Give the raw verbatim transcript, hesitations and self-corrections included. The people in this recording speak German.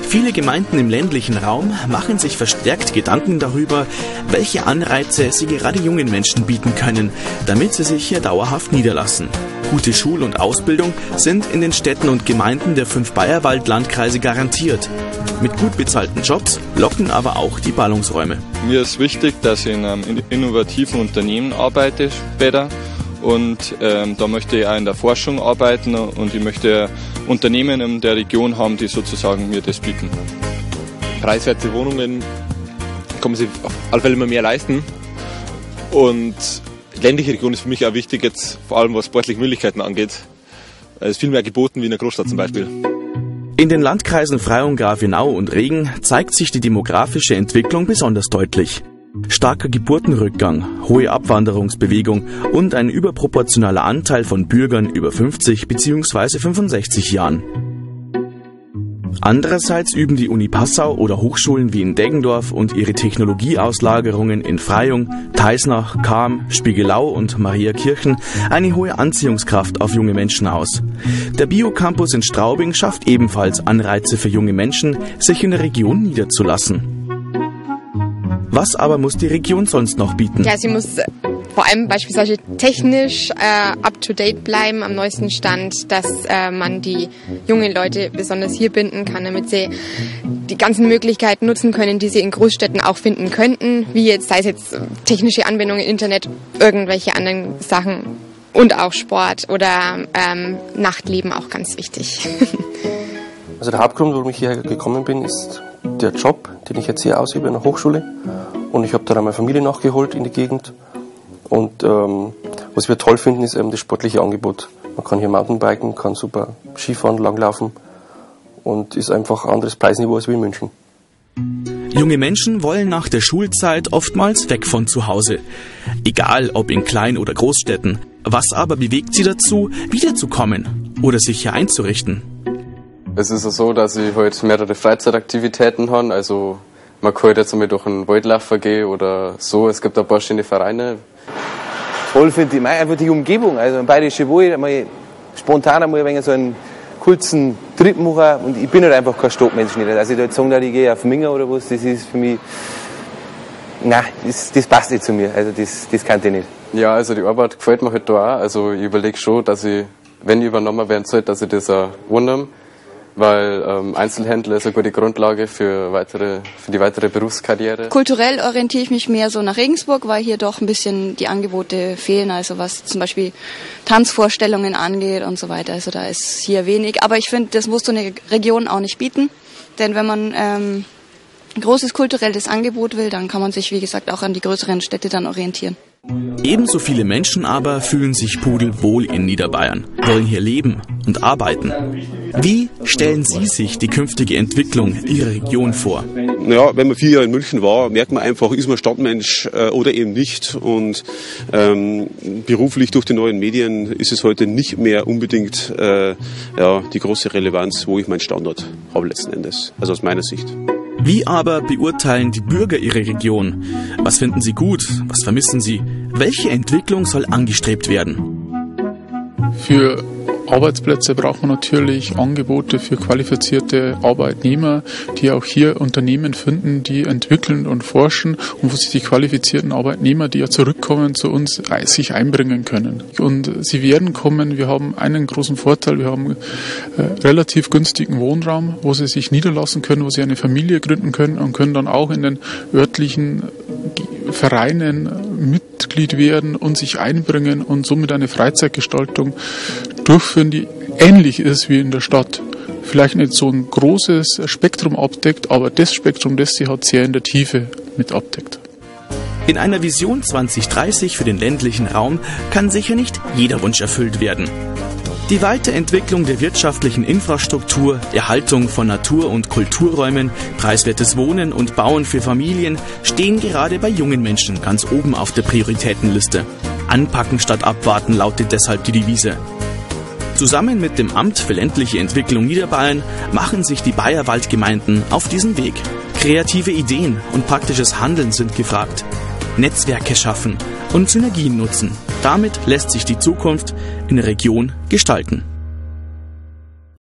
Viele Gemeinden im ländlichen Raum machen sich verstärkt Gedanken darüber, welche Anreize sie gerade jungen Menschen bieten können, damit sie sich hier dauerhaft niederlassen. Gute Schul- und Ausbildung sind in den Städten und Gemeinden der fünf Bayerwald-Landkreise garantiert. Mit gut bezahlten Jobs locken aber auch die Ballungsräume. Mir ist wichtig, dass ich in einem innovativen Unternehmen arbeite später. Und ähm, da möchte ich auch in der Forschung arbeiten und ich möchte Unternehmen in der Region haben, die sozusagen mir das bieten. Preiswerte Wohnungen kann man sich auf alle Fälle immer mehr leisten. Und die ländliche Region ist für mich auch wichtig, jetzt vor allem was sportliche Möglichkeiten angeht. Es ist viel mehr geboten wie in der Großstadt zum Beispiel. In den Landkreisen Freyung, Grafenau und Regen zeigt sich die demografische Entwicklung besonders deutlich. Starker Geburtenrückgang, hohe Abwanderungsbewegung und ein überproportionaler Anteil von Bürgern über fünfzig bzw. fünfundsechzig Jahren. Andererseits üben die Uni Passau oder Hochschulen wie in Deggendorf und ihre Technologieauslagerungen in Freyung, Teisnach, Cham, Spiegelau und Mariakirchen eine hohe Anziehungskraft auf junge Menschen aus. Der Biocampus in Straubing schafft ebenfalls Anreize für junge Menschen, sich in der Region niederzulassen. Was aber muss die Region sonst noch bieten? Ja, sie muss vor allem beispielsweise technisch äh, up-to-date bleiben, am neuesten Stand, dass äh, man die jungen Leute besonders hier binden kann, damit sie die ganzen Möglichkeiten nutzen können, die sie in Großstädten auch finden könnten, wie jetzt, sei es jetzt technische Anwendungen, Internet, irgendwelche anderen Sachen und auch Sport oder ähm, Nachtleben auch ganz wichtig. Also der Hauptgrund, warum ich hierher gekommen bin, ist der Job, den ich jetzt hier ausübe in der Hochschule. Und ich habe da meine Familie nachgeholt in die Gegend. Und ähm, was wir toll finden, ist eben das sportliche Angebot. Man kann hier Mountainbiken, kann super Skifahren, langlaufen und ist einfach ein anderes Preisniveau als wie in München. Junge Menschen wollen nach der Schulzeit oftmals weg von zu Hause. Egal ob in Klein- oder Großstädten. Was aber bewegt sie dazu, wiederzukommen oder sich hier einzurichten? Es ist so, dass ich heute mehrere Freizeitaktivitäten habe. Also man kann jetzt einmal durch einen Waldläufer gehen oder so. Es gibt ein paar schöne Vereine. Toll finde ich einfach die Umgebung. Also im Bayerischen Wald einmal spontan einmal ein wenig so einen kurzen Trip machen. Und ich bin halt einfach kein Stadtmensch nicht. Also ich da jetzt sagen, dass ich gehe auf Minga oder was, das ist für mich... Nein, das, das passt nicht zu mir. Also das, das kann ich nicht. Ja, also die Arbeit gefällt mir halt da auch. Also ich überlege schon, dass ich, wenn ich übernommen werden soll, dass ich das auch annehme. Weil ähm, Einzelhändler ist eine gute Grundlage für, weitere, für die weitere Berufskarriere. Kulturell orientiere ich mich mehr so nach Regensburg, weil hier doch ein bisschen die Angebote fehlen, also was zum Beispiel Tanzvorstellungen angeht und so weiter. Also da ist hier wenig. Aber ich finde, das muss so eine Region auch nicht bieten. Denn wenn man ähm, ein großes kulturelles Angebot will, dann kann man sich, wie gesagt, auch an die größeren Städte dann orientieren. Ebenso viele Menschen aber fühlen sich pudelwohl in Niederbayern, wollen hier leben und arbeiten. Wie stellen Sie sich die künftige Entwicklung Ihrer Region vor? Ja, wenn man vier Jahre in München war, merkt man einfach, ist man Stadtmensch äh, oder eben nicht. Und ähm, beruflich durch die neuen Medien ist es heute nicht mehr unbedingt äh, ja, die große Relevanz, wo ich meinen Standort habe letzten Endes, also aus meiner Sicht. Wie aber beurteilen die Bürger ihre Region? Was finden sie gut? Was vermissen sie? Welche Entwicklung soll angestrebt werden? Für Arbeitsplätze braucht man natürlich Angebote für qualifizierte Arbeitnehmer, die auch hier Unternehmen finden, die entwickeln und forschen und wo sich die qualifizierten Arbeitnehmer, die ja zurückkommen zu uns, sich einbringen können. Und sie werden kommen, wir haben einen großen Vorteil, wir haben äh, relativ günstigen Wohnraum, wo sie sich niederlassen können, wo sie eine Familie gründen können und können dann auch in den örtlichen Vereinen Mitglied werden und sich einbringen und somit eine Freizeitgestaltung durchführen, die ähnlich ist wie in der Stadt. Vielleicht nicht so ein großes Spektrum abdeckt, aber das Spektrum, das sie hat, sehr in der Tiefe mit abdeckt. In einer Vision zwanzig dreißig für den ländlichen Raum kann sicher nicht jeder Wunsch erfüllt werden. Die Weiterentwicklung der wirtschaftlichen Infrastruktur, Erhaltung von Natur- und Kulturräumen, preiswertes Wohnen und Bauen für Familien stehen gerade bei jungen Menschen ganz oben auf der Prioritätenliste. Anpacken statt abwarten lautet deshalb die Devise. Zusammen mit dem Amt für ländliche Entwicklung Niederbayern machen sich die Bayerwaldgemeinden auf diesen Weg. Kreative Ideen und praktisches Handeln sind gefragt. Netzwerke schaffen und Synergien nutzen. Damit lässt sich die Zukunft in der Region gestalten.